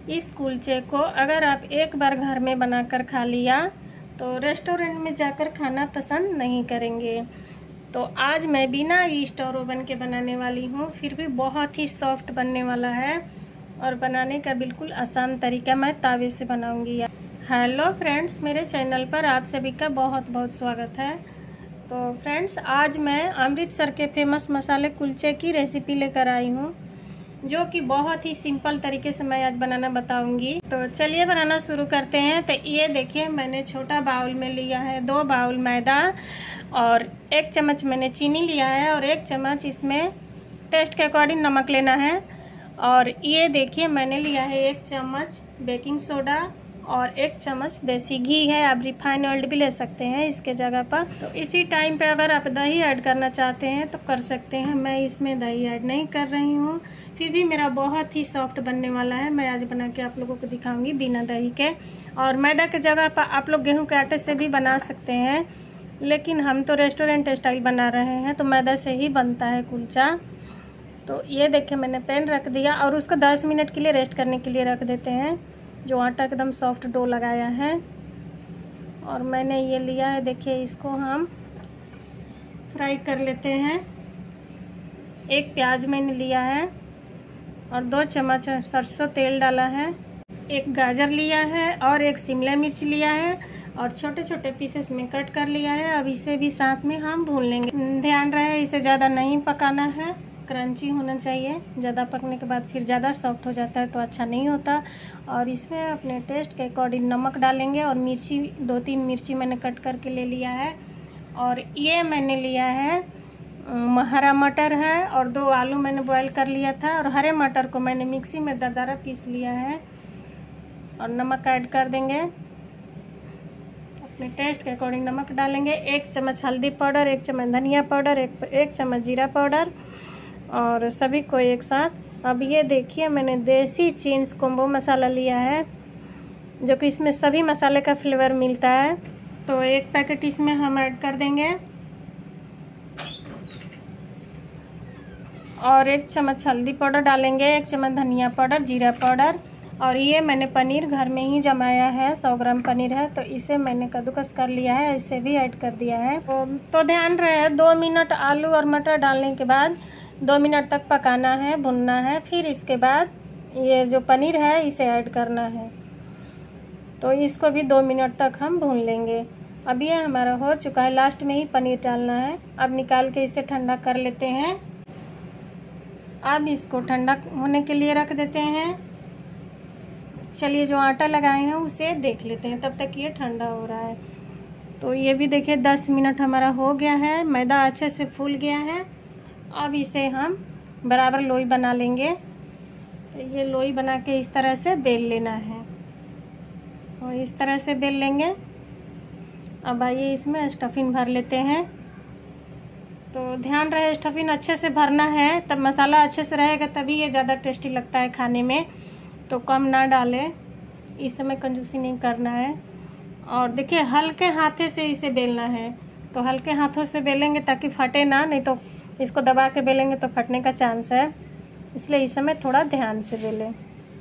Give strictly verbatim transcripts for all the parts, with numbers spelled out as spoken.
इस कुलचे को अगर आप एक बार घर में बनाकर खा लिया तो रेस्टोरेंट में जाकर खाना पसंद नहीं करेंगे। तो आज मैं बिना ईस्ट और ओवन के बनाने वाली हूँ, फिर भी बहुत ही सॉफ्ट बनने वाला है और बनाने का बिल्कुल आसान तरीका मैं तावे से बनाऊँगी। हेलो फ्रेंड्स, मेरे चैनल पर आप सभी का बहुत बहुत स्वागत है। तो फ्रेंड्स, आज मैं अमृतसर के फेमस मसाले कुलचे की रेसिपी लेकर आई हूँ, जो कि बहुत ही सिंपल तरीके से मैं आज बनाना बताऊंगी। तो चलिए बनाना शुरू करते हैं। तो ये देखिए, मैंने छोटा बाउल में लिया है दो बाउल मैदा और एक चम्मच मैंने चीनी लिया है और एक चम्मच इसमें टेस्ट के अकॉर्डिंग नमक लेना है। और ये देखिए, मैंने लिया है एक चम्मच बेकिंग सोडा और एक चम्मच देसी घी है। आप रिफाइंड ऑयल भी ले सकते हैं इसके जगह पर। तो इसी टाइम पे अगर आप दही ऐड करना चाहते हैं तो कर सकते हैं। मैं इसमें दही ऐड नहीं कर रही हूँ, फिर भी मेरा बहुत ही सॉफ्ट बनने वाला है। मैं आज बना के आप लोगों को दिखाऊंगी बिना दही के। और मैदा के जगह पर आप लोग गेहूँ के आटे से भी बना सकते हैं, लेकिन हम तो रेस्टोरेंट स्टाइल बना रहे हैं तो मैदा से ही बनता है कुलचा। तो ये देखिए, मैंने पैन रख दिया और उसको दस मिनट के लिए रेस्ट करने के लिए रख देते हैं, जो आटा एकदम सॉफ्ट डो लगाया है। और मैंने ये लिया है, देखिए इसको हम फ्राई कर लेते हैं। एक प्याज मैंने लिया है और दो चम्मच सरसों तेल डाला है। एक गाजर लिया है और एक शिमला मिर्च लिया है और छोटे छोटे पीसेस में कट कर लिया है। अब इसे भी साथ में हम भून लेंगे। ध्यान रहे, इसे ज़्यादा नहीं पकाना है, क्रंची होना चाहिए। ज़्यादा पकने के बाद फिर ज़्यादा सॉफ्ट हो जाता है तो अच्छा नहीं होता। और इसमें अपने टेस्ट के अकॉर्डिंग नमक डालेंगे और मिर्ची, दो तीन मिर्ची मैंने कट करके ले लिया है। और ये मैंने लिया है हरा मटर है और दो आलू मैंने बॉईल कर लिया था और हरे मटर को मैंने मिक्सी में दरदरा पीस लिया है। और नमक ऐड कर देंगे, अपने टेस्ट के अकॉर्डिंग नमक डालेंगे। एक चम्मच हल्दी पाउडर, एक चम्मच धनिया पाउडर, एक एक चम्मच जीरा पाउडर और सभी को एक साथ। अब ये देखिए, मैंने देसी चिंग्स कॉम्बो मसाला लिया है, जो कि इसमें सभी मसाले का फ्लेवर मिलता है। तो एक पैकेट इसमें हम ऐड कर देंगे और एक चम्मच हल्दी पाउडर डालेंगे, एक चम्मच धनिया पाउडर, जीरा पाउडर। और ये मैंने पनीर घर में ही जमाया है, सौ ग्राम पनीर है, तो इसे मैंने कद्दूकस कर लिया है, इसे भी ऐड कर दिया है। तो, तो ध्यान रहे, दो मिनट आलू और मटर डालने के बाद दो मिनट तक पकाना है, भुनना है। फिर इसके बाद ये जो पनीर है इसे ऐड करना है, तो इसको भी दो मिनट तक हम भून लेंगे। अब ये हमारा हो चुका है, लास्ट में ही पनीर डालना है। अब निकाल के इसे ठंडा कर लेते हैं। अब इसको ठंडा होने के लिए रख देते हैं। चलिए, जो आटा लगाए हैं उसे देख लेते हैं, तब तक ये ठंडा हो रहा है। तो ये भी देखिए, दस मिनट हमारा हो गया है, मैदा अच्छे से फूल गया है। अब इसे हम बराबर लोई बना लेंगे। तो ये लोई बना के इस तरह से बेल लेना है, तो इस तरह से बेल लेंगे। अब आइए इसमें स्टफिंग भर लेते हैं। तो ध्यान रहे, स्टफिंग अच्छे से भरना है, तब मसाला अच्छे से रहेगा, तभी ये ज़्यादा टेस्टी लगता है खाने में। तो कम ना डालें, इस समय कंजूसी नहीं करना है। और देखिए, हल्के हाथे से इसे बेलना है, तो हल्के हाथों से बेलेंगे ताकि फटे ना, नहीं तो इसको दबा के बेलेंगे तो फटने का चांस है, इसलिए इस समय थोड़ा ध्यान से बेलें।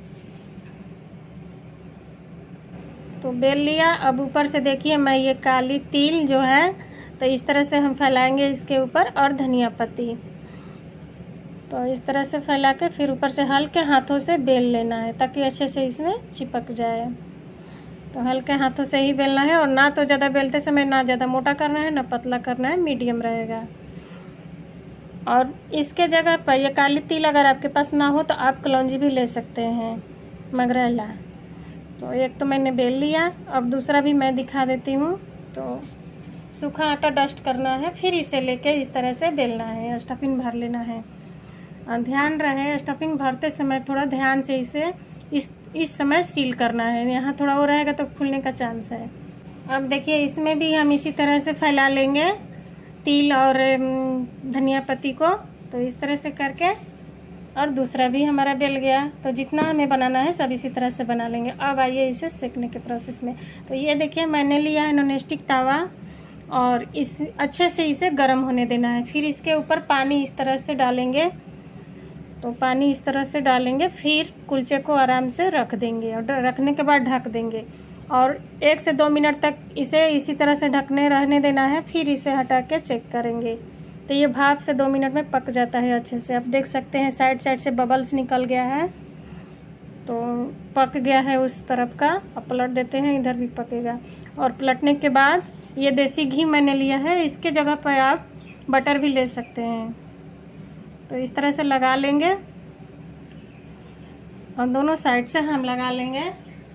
तो बेल लिया। अब ऊपर से देखिए, मैं ये काली तिल जो है तो इस तरह से हम फैलाएंगे इसके ऊपर, और धनिया पत्ती, तो इस तरह से फैला के फिर ऊपर से हल्के हाथों से बेल लेना है ताकि अच्छे से इसमें चिपक जाए। तो हल्के हाथों से ही बेलना है और ना तो ज़्यादा बेलते समय ना ज़्यादा मोटा करना है ना पतला करना है, मीडियम रहेगा। और इसके जगह पर ये काली तिल अगर आपके पास ना हो तो आप कलौंजी भी ले सकते हैं, मगरेला। तो एक तो मैंने बेल लिया, अब दूसरा भी मैं दिखा देती हूँ। तो सूखा आटा डस्ट करना है, फिर इसे लेके इस तरह से बेलना है, स्टफिंग भर लेना है। और ध्यान रहे, स्टफिंग भरते समय थोड़ा ध्यान से इसे इस इस समय सील करना है, यहाँ थोड़ा वो रहेगा तो फूलने का चांस है। अब देखिए, इसमें भी हम इसी तरह से फैला लेंगे तिल और धनिया पत्ती को, तो इस तरह से करके। और दूसरा भी हमारा बेल गया, तो जितना हमें बनाना है सब इसी तरह से बना लेंगे। अब आइए इसे सेकने के प्रोसेस में। तो ये देखिए, मैंने लिया है नॉन स्टिक तवा और इस अच्छे से इसे गर्म होने देना है। फिर इसके ऊपर पानी इस तरह से डालेंगे तो पानी इस तरह से डालेंगे, फिर कुलचे को आराम से रख देंगे और रखने के बाद ढक देंगे और एक से दो मिनट तक इसे इसी तरह से ढकने रहने देना है। फिर इसे हटा के चेक करेंगे तो ये भाप से दो मिनट में पक जाता है अच्छे से। आप देख सकते हैं साइड साइड से बबल्स निकल गया है, तो पक गया है उस तरफ का। अब पलट देते हैं, इधर भी पकेगा। और पलटने के बाद ये देसी घी मैंने लिया है, इसके जगह पर आप बटर भी ले सकते हैं। तो इस तरह से लगा लेंगे और दोनों साइड से हम लगा लेंगे।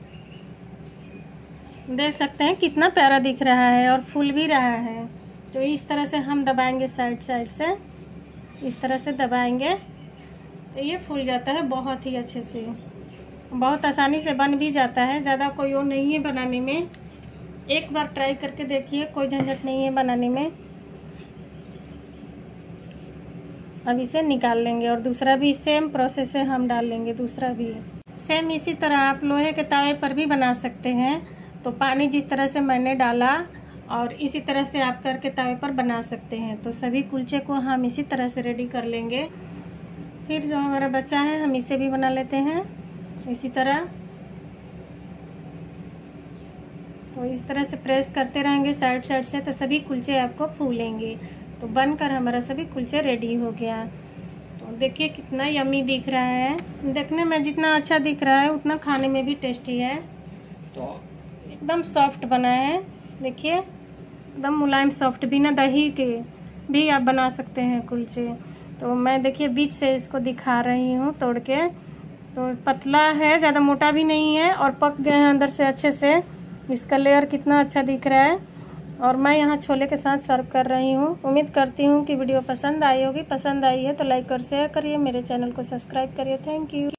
देख सकते हैं कितना प्यारा दिख रहा है और फूल भी रहा है। तो इस तरह से हम दबाएंगे साइड साइड से, इस तरह से दबाएंगे तो ये फूल जाता है बहुत ही अच्छे से। बहुत आसानी से बन भी जाता है, ज़्यादा कोई वो नहीं है बनाने में। एक बार ट्राई करके देखिए, कोई झंझट नहीं है बनाने में। अब इसे निकाल लेंगे और दूसरा भी सेम प्रोसेस से हम डाल लेंगे। दूसरा भी सेम इसी तरह आप लोहे के तवे पर भी बना सकते हैं। तो पानी जिस तरह से मैंने डाला और इसी तरह से आप करके तवे पर बना सकते हैं। तो सभी कुलचे को हम इसी तरह से रेडी कर लेंगे। फिर जो हमारा बचा है हम इसे भी बना लेते हैं इसी तरह। तो इस तरह से प्रेस करते रहेंगे साइड साइड से, तो सभी कुलचे आपको फूलेंगे। तो बनकर हमारा सभी कुलचे रेडी हो गया। तो देखिए कितना यम्मी दिख रहा है। देखने में जितना अच्छा दिख रहा है उतना खाने में भी टेस्टी है। तो एकदम सॉफ्ट बना है, देखिए एकदम मुलायम सॉफ्ट, बिना दही के भी आप बना सकते हैं कुलचे। तो मैं देखिए बीच से इसको दिखा रही हूँ तोड़ के। तो पतला है, ज़्यादा मोटा भी नहीं है और पक गए हैं अंदर से अच्छे से। इसका लेयर कितना अच्छा दिख रहा है। और मैं यहाँ छोले के साथ सर्व कर रही हूँ। उम्मीद करती हूँ कि वीडियो पसंद आई होगी। पसंद आई है तो लाइक और शेयर करिए, मेरे चैनल को सब्सक्राइब करिए। Thank you.